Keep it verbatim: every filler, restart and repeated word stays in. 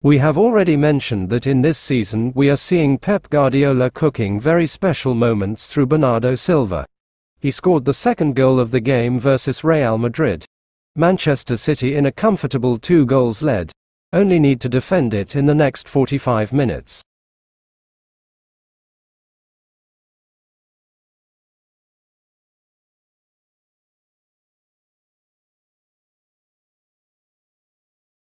We have already mentioned that in this season we are seeing Pep Guardiola cooking very special moments through Bernardo Silva. He scored the second goal of the game versus Real Madrid. Manchester City in a comfortable two goals lead. Only need to defend it in the next forty-five minutes.